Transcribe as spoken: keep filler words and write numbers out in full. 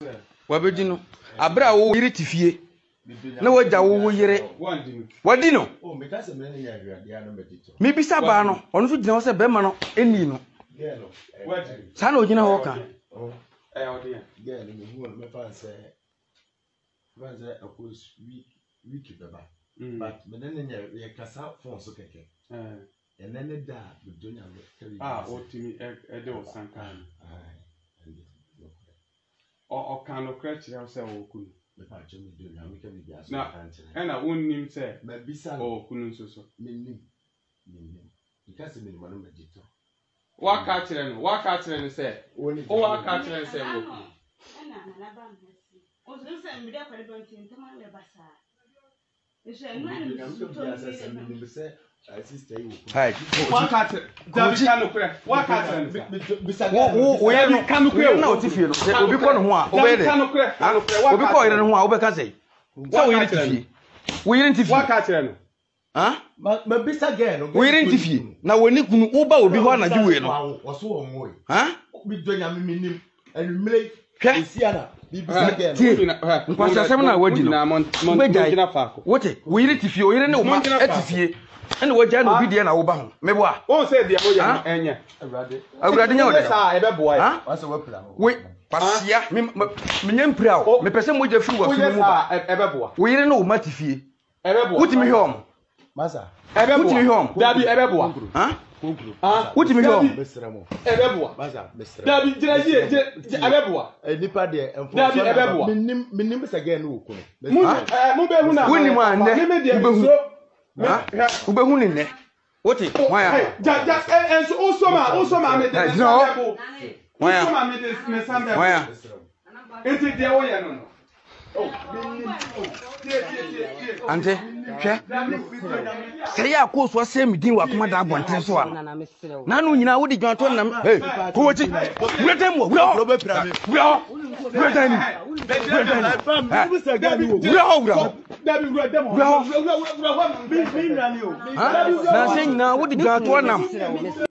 Wabedino. Abra wo yire tifie. Na waja wo yire. Wadino. Oh, me ka se me nya awade ano medito. Me bisa ba no, ono so gina wo se bema no eni no. Ge no. Wadi. Sa na ogina ho ka. Oh. Eh odi ya. Ge no me hu me fa se. Fa se akos week week beba. But me ne nya ye kasa phone so keke. Eh. And then the da be donya me. Ah, otimi e de o sankan. Ah. O o kan no kra kire se wo kunu. Me pa che me do na me ka bi biaso kan kire. Na wonnim se me bisa o kunu nso so. Me nim. Me nim. Because me mo no medito. Wa ka kire no, wa ka kire no se. O wa ka kire se wo kunu. Na na na ba mbesi. O so se me de kwale don tin tama me basa. Ese no ani me se sister you. Hai. Wa ka kire. Dabi ka no kure. Wa ka kire no. Bisa wo wo ye no kan kure na o ti fie no. Obi ko no ho a o be de. Kan kure, kan kure. Wa Obi ko yire no ho a o be ka sei. Sa wo yire ti fie. Wo yire ti fie. Wa ka kire no. Ha? Ma bisa ge no. Wo yire ti fie. Na woni kunu wo ba obi ho na dwe no. Wo so wo mo. Ha? Bi donya me minim. Enumre. Hwe. Esiana. Bi bisa ge no. Nkwasa sem na wadi no. Gina faako. Wote, wo yire ti fie, wo yire ne wo ma ti fie. Ene wo gya na obi de na wo ba ho. Mebo a. O se de mo ya enye. Awurade. Awurade nya wo de. Sa e be boa. Ha? Wa se wo pira ho. We pasia me me nya mpira o. Me pese mo gya fi wo fi mu ba. E be boa. Wo yire ne wo ma ti fie. E be boa. Wotimi hwe om. Masa. E be boa. Wotimi hwe om. Dabi e be boa. Ha? Konkuru. Ah, wotimi hwe om. Mesra mo. E be boa. Masa, mesra. Dabi jira ye, e be boa. E nipa de enfo. Dabi e be boa. Minim minim bisa ge no wo kuno. Mu eh mu be hu na. Woni mu ande. Me me de Ubehu. so. Ha? Ubehu ni ne. Wote, why? Ja ja en so o so ma, o so ma me de. No. Why? O so ma me de me sambe. Why? Enti de wo ye no no. Oh, ante, hwe. Sɛ ya ko so sɛ mi din wa kuma da abɔnten so a. Na no nyina wo di dwan to nam. Hey, ko woti. Wura dem wo, wura. Lo be pira me. Wura. Wura dem. Wura dem. Wura, wura. Dabi wura dem. Wura. Wura wura wura. Mi mi nani o. Na sɛ nyina wo di dwan to nam.